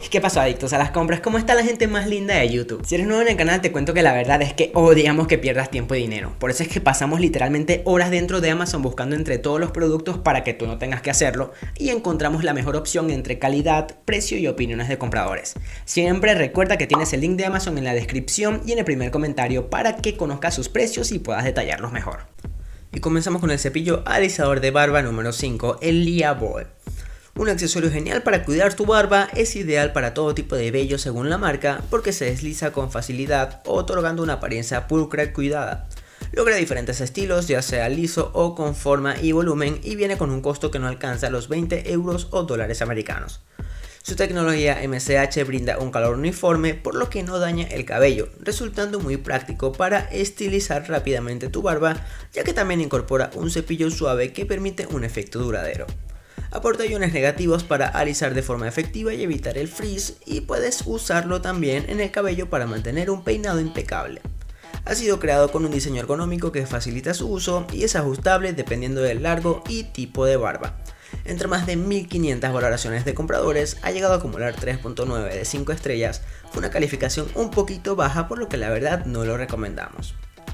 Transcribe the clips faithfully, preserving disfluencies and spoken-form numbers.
¿Qué pasó, adictos a las compras? ¿Cómo está la gente más linda de YouTube? Si eres nuevo en el canal te cuento que la verdad es que odiamos que pierdas tiempo y dinero. Por eso es que pasamos literalmente horas dentro de Amazon buscando entre todos los productos para que tú no tengas que hacerlo y encontramos la mejor opción entre calidad, precio y opiniones de compradores. Siempre recuerda que tienes el link de Amazon en la descripción y en el primer comentario para que conozcas sus precios y puedas detallarlos mejor. Y comenzamos con el cepillo alisador de barba número cinco, el Lia Boe. Un accesorio genial para cuidar tu barba, es ideal para todo tipo de vello según la marca porque se desliza con facilidad otorgando una apariencia pulcra y cuidada. Logra diferentes estilos ya sea liso o con forma y volumen y viene con un costo que no alcanza los veinte euros o dólares americanos. Su tecnología M C H brinda un calor uniforme por lo que no daña el cabello, resultando muy práctico para estilizar rápidamente tu barba ya que también incorpora un cepillo suave que permite un efecto duradero. Aporta iones negativos para alisar de forma efectiva y evitar el frizz y puedes usarlo también en el cabello para mantener un peinado impecable. Ha sido creado con un diseño ergonómico que facilita su uso y es ajustable dependiendo del largo y tipo de barba. Entre más de mil quinientas valoraciones de compradores ha llegado a acumular tres punto nueve de cinco estrellas, una calificación un poquito baja por lo que la verdad no lo recomendamos.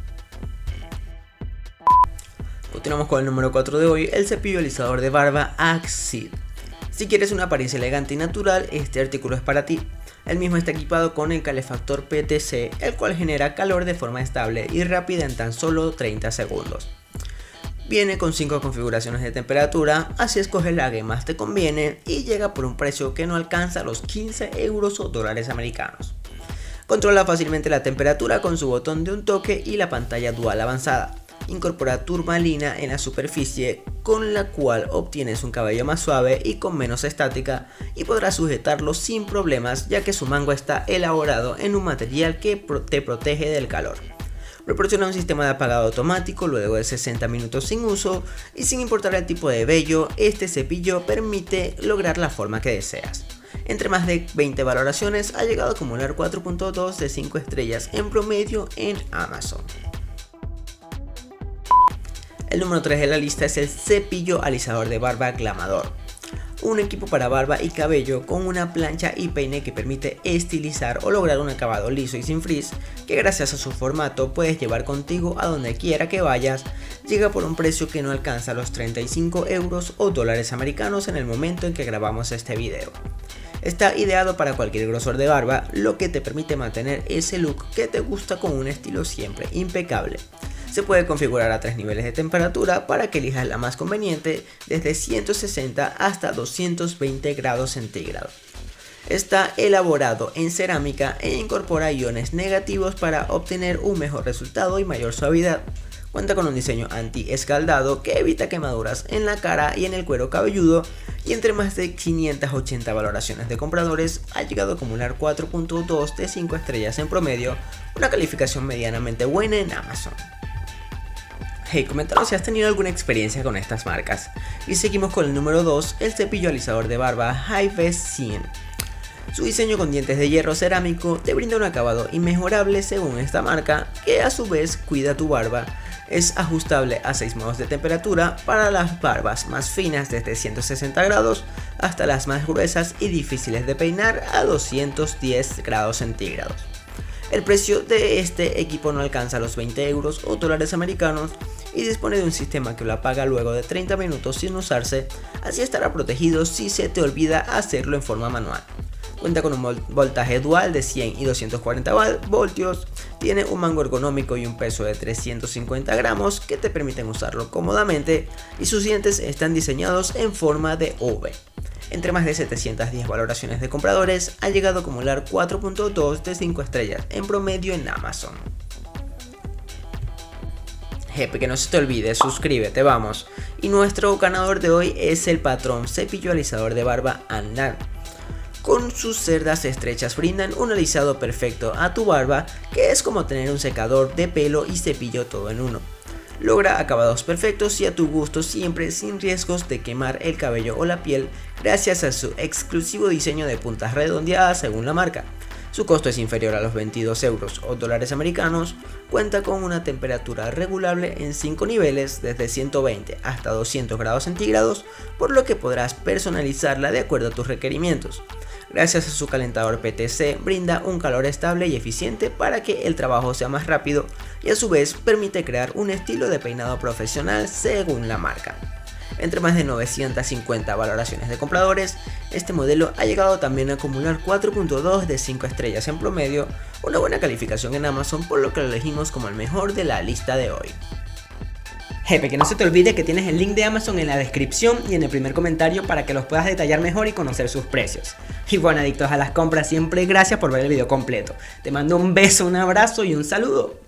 Continuamos con el número cuatro de hoy, el cepillo alisador de barba Axid. Si quieres una apariencia elegante y natural, este artículo es para ti. El mismo está equipado con el calefactor P T C, el cual genera calor de forma estable y rápida en tan solo treinta segundos. Viene con cinco configuraciones de temperatura, así escoges la que más te conviene y llega por un precio que no alcanza los quince euros o dólares americanos. Controla fácilmente la temperatura con su botón de un toque y la pantalla dual avanzada. Incorpora turmalina en la superficie con la cual obtienes un cabello más suave y con menos estática y podrás sujetarlo sin problemas ya que su mango está elaborado en un material que te protege del calor. Proporciona un sistema de apagado automático luego de sesenta minutos sin uso y sin importar el tipo de vello, este cepillo permite lograr la forma que deseas. Entre más de veinte valoraciones ha llegado a acumular cuatro punto dos de cinco estrellas en promedio en Amazon. El número tres de la lista es el cepillo alisador de barba Glamador. Un equipo para barba y cabello con una plancha y peine que permite estilizar o lograr un acabado liso y sin frizz que gracias a su formato puedes llevar contigo a donde quiera que vayas. Llega por un precio que no alcanza los treinta y cinco euros o dólares americanos en el momento en que grabamos este video. Está ideado para cualquier grosor de barba, lo que te permite mantener ese look que te gusta con un estilo siempre impecable. Se puede configurar a tres niveles de temperatura para que elijas la más conveniente desde ciento sesenta hasta doscientos veinte grados centígrados. Está elaborado en cerámica e incorpora iones negativos para obtener un mejor resultado y mayor suavidad. Cuenta con un diseño anti-escaldado que evita quemaduras en la cara y en el cuero cabelludo y entre más de quinientas ochenta valoraciones de compradores ha llegado a acumular cuatro punto dos de cinco estrellas en promedio, una calificación medianamente buena en Amazon. Hey, coméntanos si has tenido alguna experiencia con estas marcas. Y seguimos con el número dos, el cepillo alisador de barba Hi-Vest cien. Su diseño con dientes de hierro cerámico te brinda un acabado inmejorable según esta marca, que a su vez cuida tu barba. Es ajustable a seis modos de temperatura para las barbas más finas desde ciento sesenta grados hasta las más gruesas y difíciles de peinar a doscientos diez grados centígrados. El precio de este equipo no alcanza los veinte euros o dólares americanos y dispone de un sistema que lo apaga luego de treinta minutos sin usarse, así estará protegido si se te olvida hacerlo en forma manual. Cuenta con un voltaje dual de cien y doscientos cuarenta voltios, tiene un mango ergonómico y un peso de trescientos cincuenta gramos que te permiten usarlo cómodamente y sus dientes están diseñados en forma de V. Entre más de setecientas diez valoraciones de compradores ha llegado a acumular cuatro punto dos de cinco estrellas en promedio en Amazon. Jepe, que no se te olvide, suscríbete, vamos. Y nuestro ganador de hoy es el patrón cepillo alisador de barba Annan. Con sus cerdas estrechas brindan un alisado perfecto a tu barba, que es como tener un secador de pelo y cepillo todo en uno. Logra acabados perfectos y a tu gusto siempre sin riesgos de quemar el cabello o la piel gracias a su exclusivo diseño de puntas redondeadas según la marca. Su costo es inferior a los veintidós euros o dólares americanos, cuenta con una temperatura regulable en cinco niveles desde ciento veinte hasta doscientos grados centígrados, por lo que podrás personalizarla de acuerdo a tus requerimientos. Gracias a su calentador P T C brinda un calor estable y eficiente para que el trabajo sea más rápido y a su vez permite crear un estilo de peinado profesional según la marca. Entre más de novecientas cincuenta valoraciones de compradores, este modelo ha llegado también a acumular cuatro punto dos de cinco estrellas en promedio, una buena calificación en Amazon, por lo que lo elegimos como el mejor de la lista de hoy. Jefe, que no se te olvide que tienes el link de Amazon en la descripción y en el primer comentario para que los puedas detallar mejor y conocer sus precios. Y bueno, adictos a las compras, siempre gracias por ver el video completo. Te mando un beso, un abrazo y un saludo.